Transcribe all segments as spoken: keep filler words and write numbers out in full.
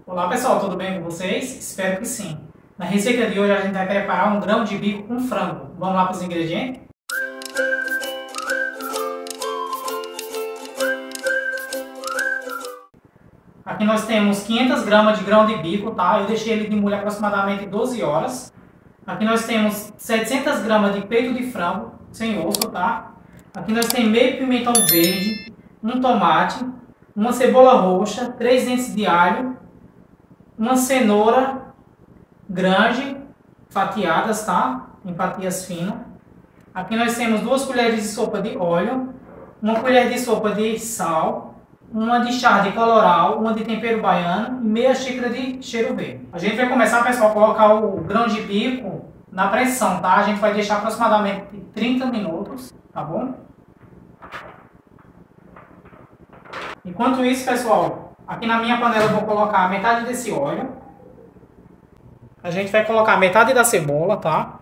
Olá pessoal, tudo bem com vocês? Espero que sim. Na receita de hoje a gente vai preparar um grão de bico com frango. Vamos lá para os ingredientes? Aqui nós temos quinhentas gramas de grão de bico, tá? Eu deixei ele de molho aproximadamente doze horas. Aqui nós temos setecentas gramas de peito de frango, sem osso, tá? Aqui nós temos meio pimentão verde, um tomate, uma cebola roxa, três dentes de alho, uma cenoura grande, fatiadas, tá? Em fatias finas. Aqui nós temos duas colheres de sopa de óleo, uma colher de sopa de sal, uma de chá de coloral, uma de tempero baiano e meia xícara de cheiro verde. A gente vai começar, pessoal, a colocar o grão de bico na pressão, tá? A gente vai deixar aproximadamente trinta minutos, tá bom? Enquanto isso, pessoal, aqui na minha panela eu vou colocar metade desse óleo. A gente vai colocar metade da cebola, tá?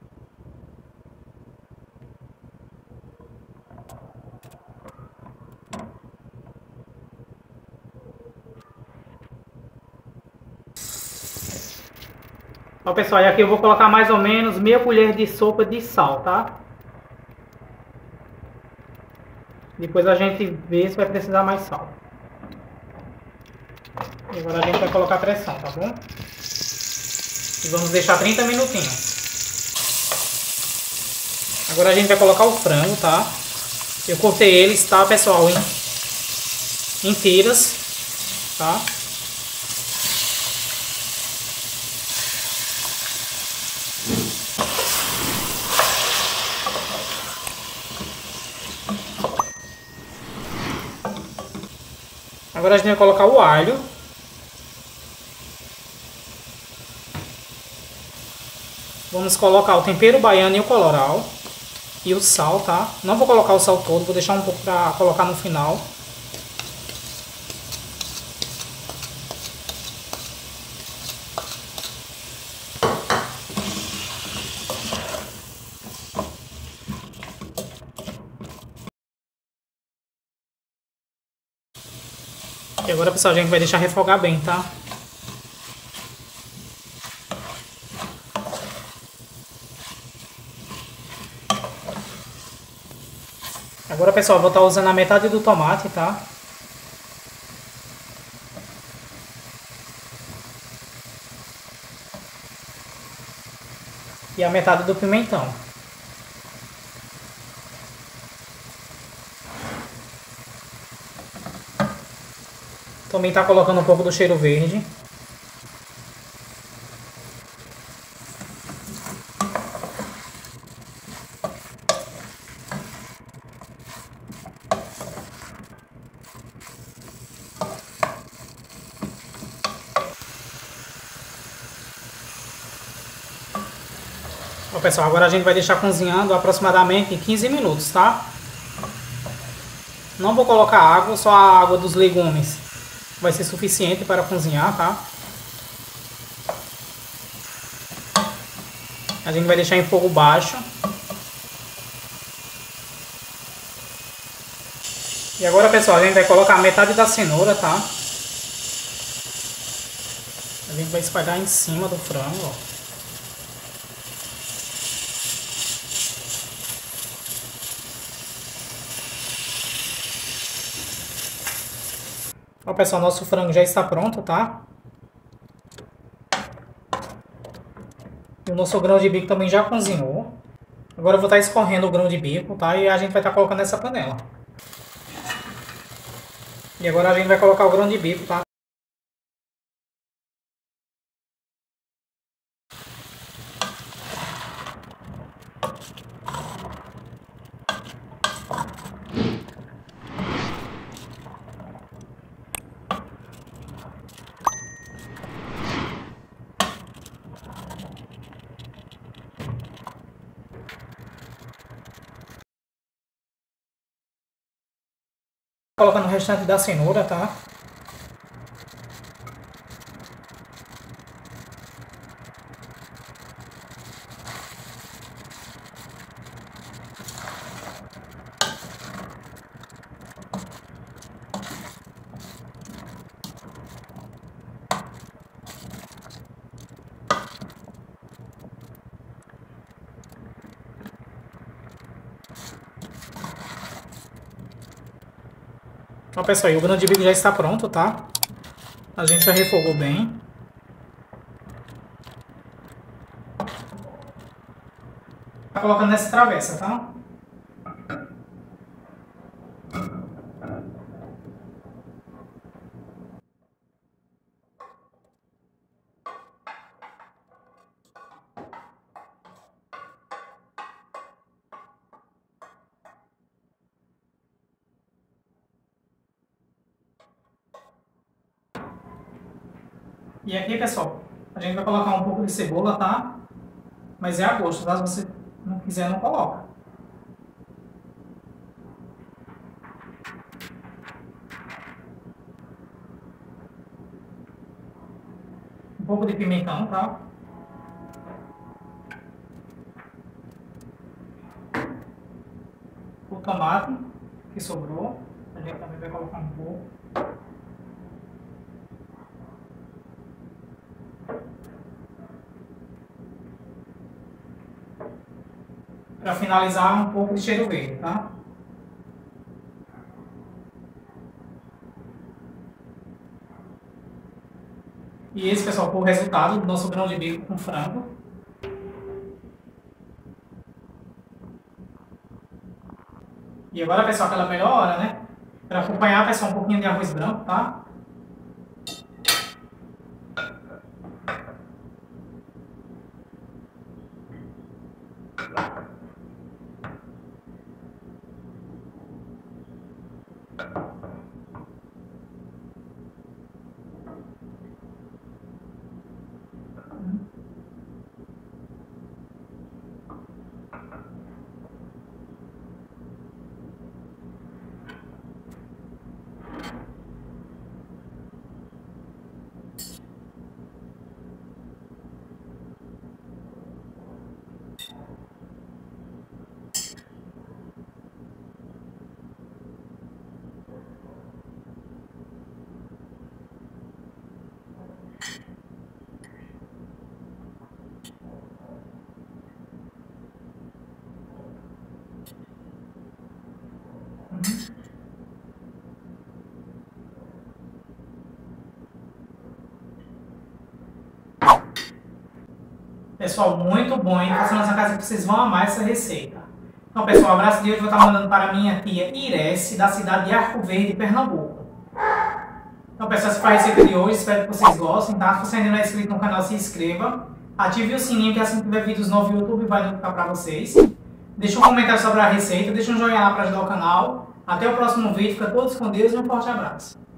Ó, pessoal, e aqui eu vou colocar mais ou menos meia colher de sopa de sal, tá? Depois a gente vê se vai precisar mais sal. E agora a gente vai colocar pressão, tá bom? E vamos deixar trinta minutinhos. Agora a gente vai colocar o frango, tá? Eu cortei eles, tá, pessoal, em, em tiras, tá? Agora a gente vai colocar o alho. Vamos colocar o tempero baiano e o coloral. E o sal, tá? Não vou colocar o sal todo, vou deixar um pouco pra colocar no final. E agora, pessoal, a gente vai deixar refogar bem, tá? Agora, pessoal, eu vou estar usando a metade do tomate, tá? E a metade do pimentão. Também tá colocando um pouco do cheiro verde. Ó, pessoal, agora a gente vai deixar cozinhando aproximadamente quinze minutos, tá? Não vou colocar água, só a água dos legumes vai ser suficiente para cozinhar, tá? A gente vai deixar em fogo baixo. E agora, pessoal, a gente vai colocar metade da cenoura, tá? A gente vai espalhar em cima do frango, ó. Ó, pessoal, nosso frango já está pronto, tá? E o nosso grão de bico também já cozinhou. Agora eu vou estar escorrendo o grão de bico, tá? E a gente vai estar colocando nessa panela. E agora a gente vai colocar o grão de bico, tá? Colocando o restante da cenoura, tá? Então, pessoal, o grão de bico já está pronto, tá? A gente já refogou bem. Tá colocando nessa travessa, tá? E aqui, pessoal, a gente vai colocar um pouco de cebola, tá? Mas é a gosto, tá? Se você não quiser, não coloca. Um pouco de pimentão, tá? O tomate que sobrou, a gente também vai colocar um pouco. Para finalizar, um pouco de cheiro verde, tá? E esse, pessoal, foi o resultado do nosso grão de bico com frango. E agora, pessoal, aquela melhor hora, né? Para acompanhar, pessoal, um pouquinho de arroz branco, tá? Pessoal, muito bom, hein? Faça na sua casa que vocês vão amar essa receita. Então, pessoal, o abraço de hoje eu vou estar mandando para a minha tia Irece, da cidade de Arco Verde, Pernambuco. Então, pessoal, essa foi a receita de hoje. Espero que vocês gostem, tá? Se você ainda não é inscrito no canal, se inscreva. Ative o sininho, que assim que tiver vídeos novos no YouTube vai notificar para vocês. Deixa um comentário sobre a receita, deixa um joinha lá para ajudar o canal. Até o próximo vídeo. Fica todos com Deus e um forte abraço.